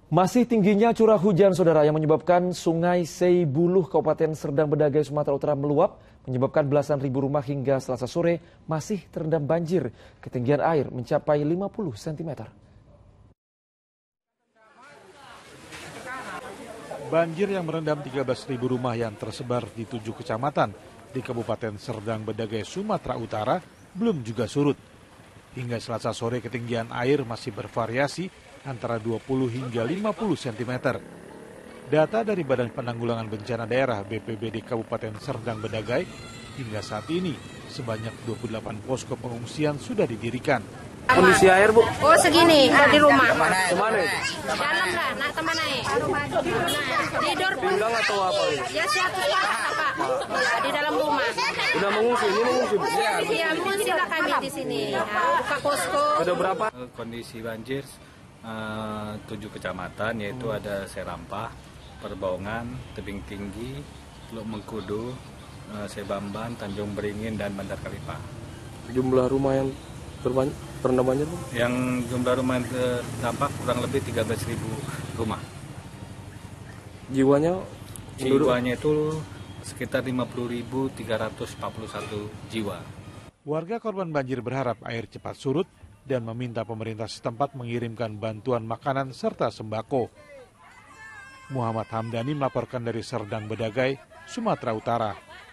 Masih tingginya curah hujan, saudara, yang menyebabkan Sungai Seibuluh, Kabupaten Serdang Bedagai, Sumatera Utara meluap, menyebabkan belasan ribu rumah hingga Selasa sore masih terendam banjir. Ketinggian air mencapai 50 cm. Banjir yang merendam 13.000 rumah yang tersebar di 7 kecamatan di Kabupaten Serdang Bedagai, Sumatera Utara belum juga surut. Hingga Selasa sore ketinggian air masih bervariasi antara 20 hingga 50 cm. Data dari Badan Penanggulangan Bencana Daerah BPBD Kabupaten Serdang Bedagai, hingga saat ini sebanyak 28 posko pengungsian sudah didirikan. Kondisi air, Bu? Oh, segini, di rumah. Kemana? Dalam lah, nak teman naik. Tidur pun. Pinggang atau apa? Ya, 100 Pak. Ya, di dalam rumah. Udah mengungsi, ini mengungsi, Bu? Iya, mengungsi lah kami di sini. Buka posko. Sudah berapa? Kondisi banjir 7 kecamatan, yaitu ada Serampah, Perbaungan, Tebing Tinggi, Teluk Mengkudu, Sebamban, Tanjung Beringin, dan Bandar Kalipah. Jumlah rumah yang terendam banjir, Bu? Yang jumlah rumah yang terdampak kurang lebih 13.000 rumah. Jiwanya itu sekitar 50.341 jiwa. Warga korban banjir berharap air cepat surut dan meminta pemerintah setempat mengirimkan bantuan makanan serta sembako. Muhammad Hamdani melaporkan dari Serdang Bedagai, Sumatera Utara.